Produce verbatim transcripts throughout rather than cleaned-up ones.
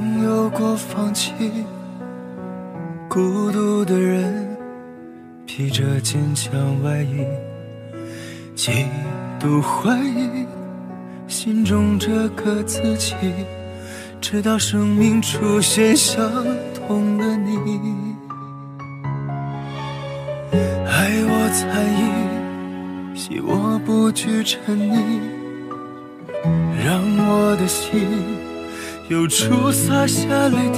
曾有过放弃，孤独的人披着坚强外衣，嫉妒怀疑心中这个自己，直到生命出现相同的你。爱我猜疑，惜我不惧沉溺，让我的心又初洒下泪滴。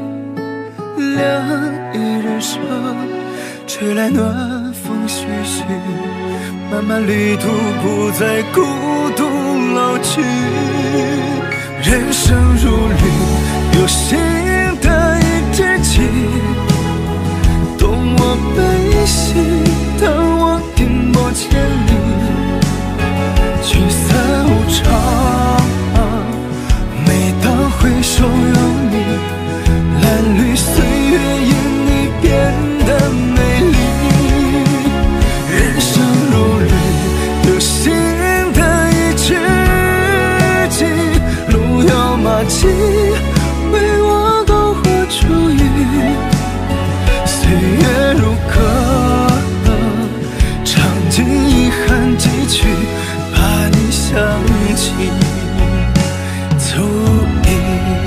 两翼人生，吹来暖风徐徐，漫漫旅途不再孤独老去。人生如旅，有心的一知己，懂我悲喜，当我停泊千里。聚散无常，每当回首有你，蓝绿岁月因你变得美丽。人生如旅，有心的一知己，路遥马迹，为我篝火煮雨。岁月如歌，尝尽遗憾几曲，怕你想起足矣。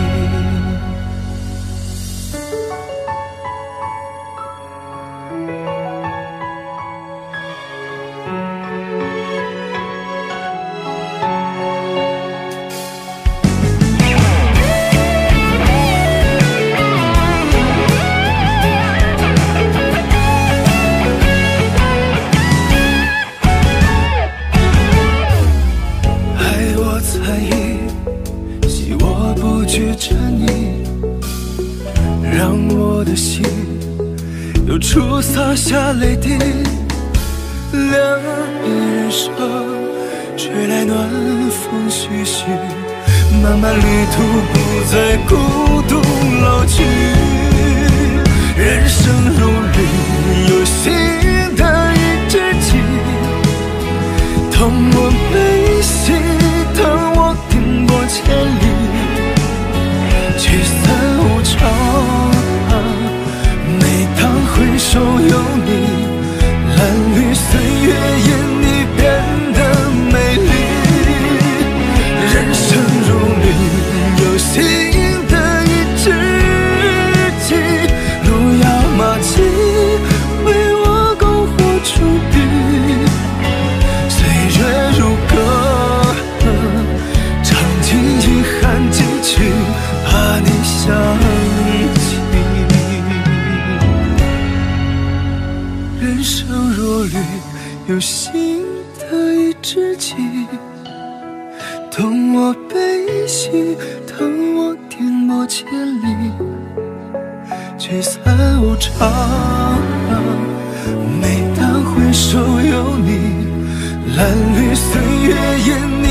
让我的心又初洒下泪滴。两翼人生，吹来暖风徐徐，漫漫旅途不再孤独老去。人生如旅，有心的一知己，同我悲喜，当我停泊千里。聚散无常，每当回首有你，蓝绿岁月因你变得美丽。人生如旅，有心的一知己，路遥马迹，为我篝火煮雨。岁月如歌，尝尽遗憾几曲，怕你想起。人生若旅，有心的一知己，懂我悲喜，等我停泊千里。聚散无常，每当回首有你，蓝绿岁月因